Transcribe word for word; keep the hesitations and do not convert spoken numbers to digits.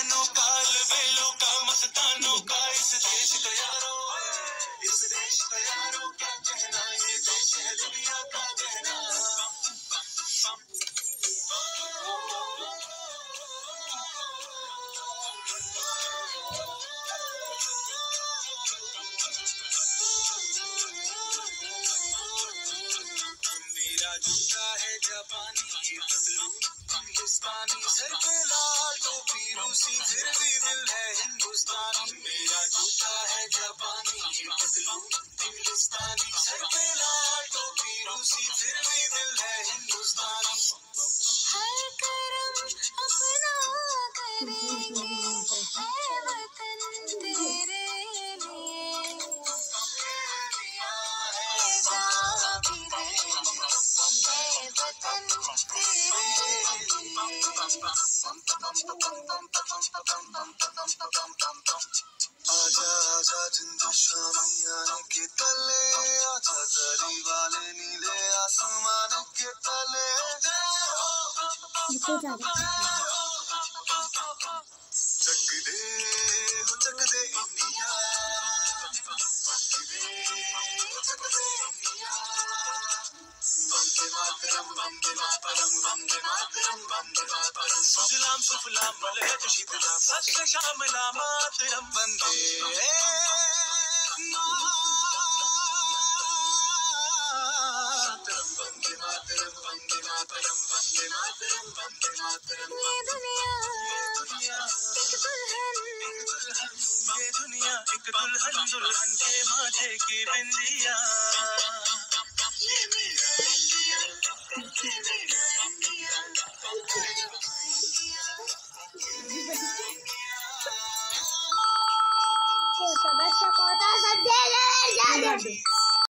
जवानों का बेलों का मस्तानों का इस देश का यारो, इस देश का यारो क्या कहना, ये देश है दुनिया का कहना। मेरा जूता है जापानी, ये पतलून हिंदुस्तानी, सर पे लाल टोपी रूसी, फिर भी दिल है हिंदुस्तानी। मेरा जूता है जापानी, ये पतलून हिंदुस्तानी, सर पे लाल टोपी रूसी, फिर भी दिल है हिंदुस्तानी। हर करम अपना करेंगे ऐ वतन तेरे लिए, आजा आजा जिंद शामियाने के तले, आजा जरी वाले नीले आसमान के तले। चक दे हो चक दे इंडिया, चक दे इंडिया। वंदे मातरम वंदे मातरम वंदे मातरम वंदे मातरम, सुजलाम सुफलाम मलयज शीतलाम सस्य श्यामलाम मातरम। वंदे मातरम वंदे मातरम वंदे मातरम वंदे मातरम वंदे मातरम। ये दुनिया एक दुल्हन, ये दुनिया एक दुल्हन, दुल्हन के माथे की बिंदिया। ये मेरा इंडिया, ये मेरा इंडिया, ये मेरा इंडिया।